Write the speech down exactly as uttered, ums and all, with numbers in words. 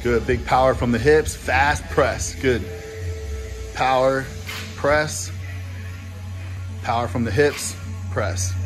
Good, big power from the hips, fast press, good. Power, press, power from the hips, press.